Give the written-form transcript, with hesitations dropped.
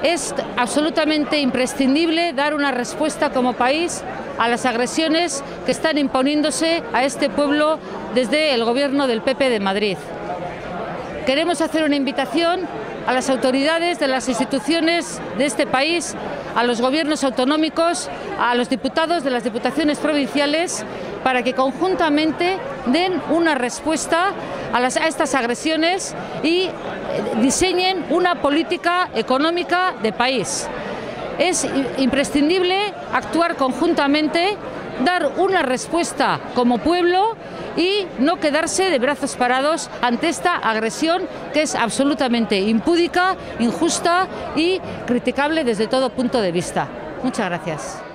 Es absolutamente imprescindible dar una respuesta como país a las agresiones que están imponiéndose a este pueblo desde el gobierno del PP de Madrid. Queremos hacer una invitación a las autoridades de las instituciones de este país, a los gobiernos autonómicos, a los diputados de las diputaciones provinciales, para que conjuntamente den una respuesta a estas agresiones y diseñen una política económica de país. Es imprescindible actuar conjuntamente, dar una respuesta como pueblo y no quedarse de brazos parados ante esta agresión que es absolutamente impúdica, injusta y criticable desde todo punto de vista. Muchas gracias.